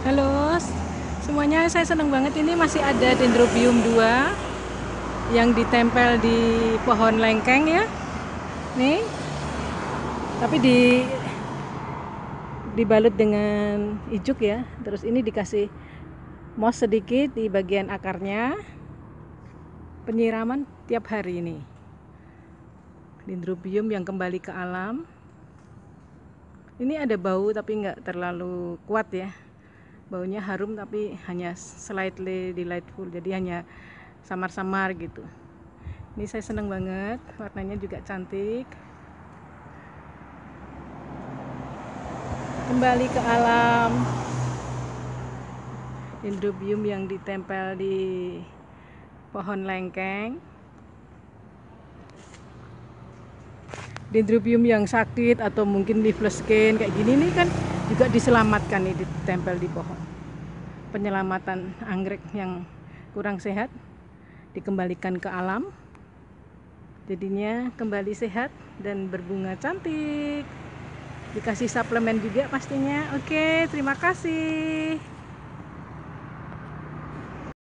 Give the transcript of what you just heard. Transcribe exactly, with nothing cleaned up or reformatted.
Halo semuanya, saya senang banget ini masih ada Dendrobium dua yang ditempel di pohon lengkeng ya. Nih, tapi di dibalut dengan ijuk ya. Terus ini dikasih moss sedikit di bagian akarnya. Penyiraman tiap hari ini. Dendrobium yang kembali ke alam. Ini ada bau tapi nggak terlalu kuat ya. Baunya harum tapi hanya slightly delightful, jadi hanya samar-samar gitu. Ini saya senang banget, warnanya juga cantik. Kembali ke alam. Dendrobium yang ditempel di pohon lengkeng. Dendrobium yang sakit atau mungkin leafless skin kayak gini nih kan juga diselamatkan nih, ditempel di pohon. Penyelamatan anggrek yang kurang sehat dikembalikan ke alam, jadinya kembali sehat dan berbunga cantik. Dikasih suplemen juga pastinya. Oke, terima kasih.